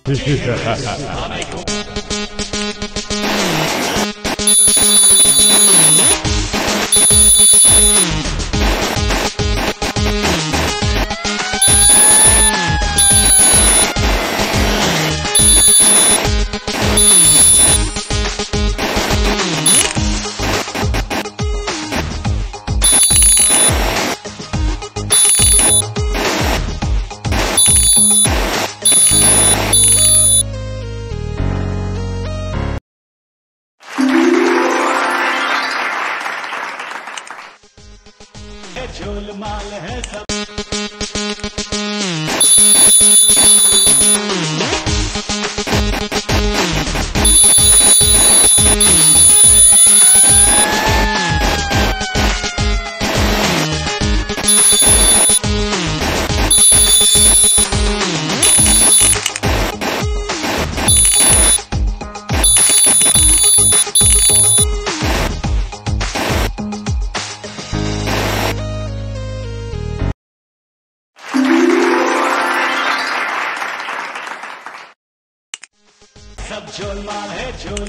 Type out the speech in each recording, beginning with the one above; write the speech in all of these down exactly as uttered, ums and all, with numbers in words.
झोलमाल है सब सब झोलमाल है झोल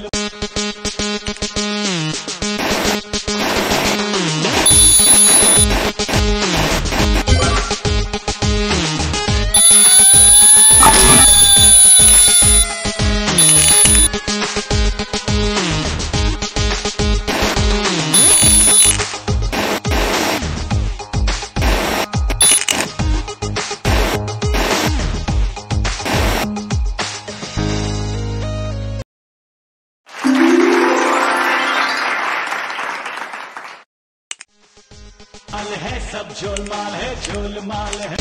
है सब झोलमाल है झोलमाल है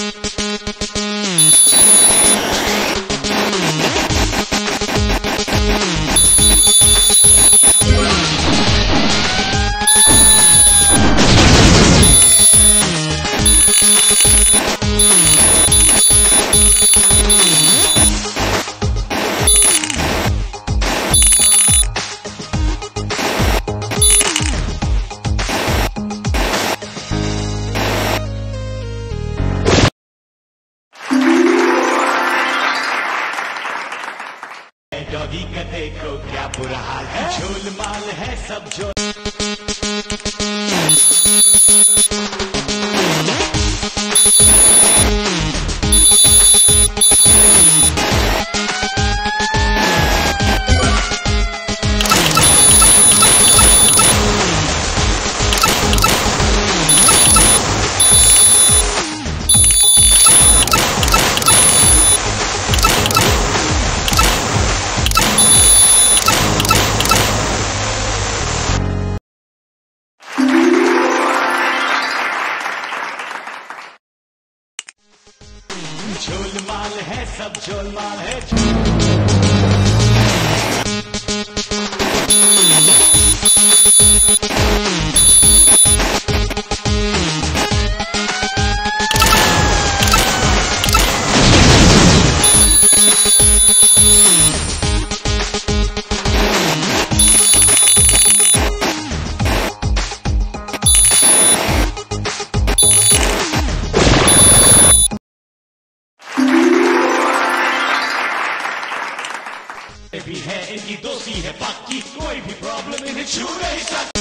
डॉगी का देखो क्या बुरा हाल है झोलमाल है सब झोल झोलमाल है सब झोलमाल है भी है इनकी दोस्ती है बाकी कोई भी प्रॉब्लम इन्हें छू नहीं सकती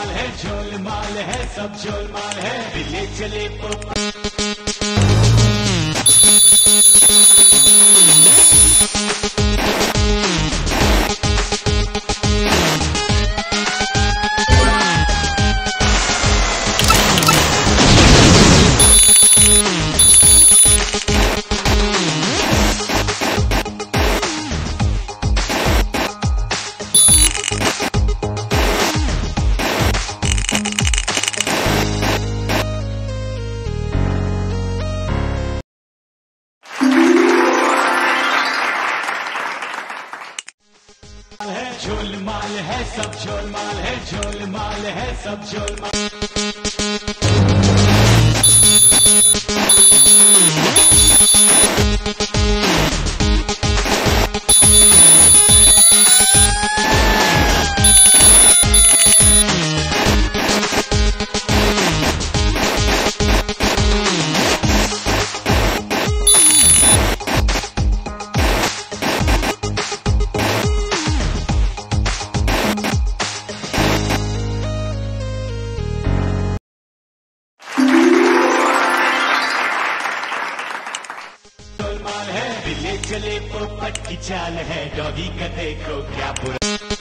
झोलमाल है, झोलमाल है, सब झोलमाल है, बिल्ले चले पोपट। झोलमाल है, सब झोलमाल है, झोलमाल है, सब झोलमाल। बिल्ले चले पोपट की चाल है, डॉगी का देखो क्या बुरा।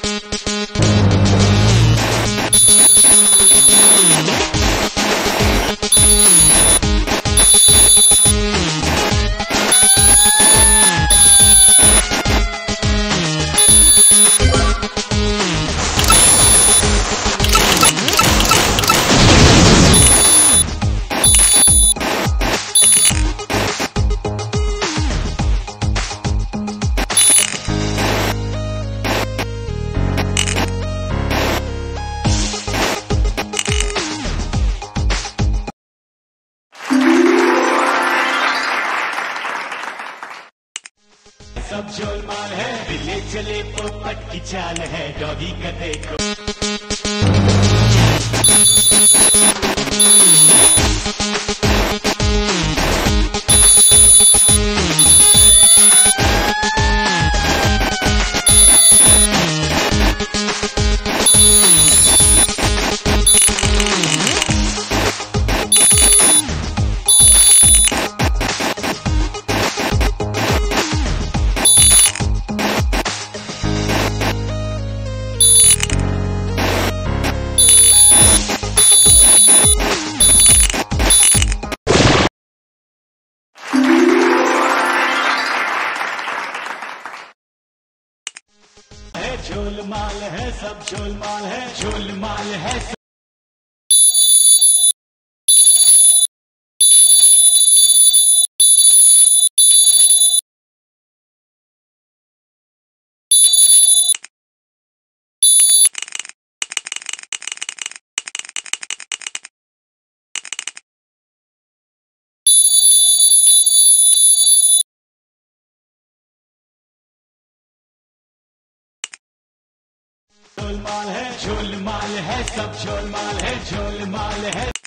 सब झोलमाल है, बिल्ले चले पोपट की चाल है, डॉगी का देखो। झोलमाल है, सब झोलमाल है, झोलमाल है, सब। झोलमाल है, झोलमाल है, सब झोलमाल है, झोलमाल है।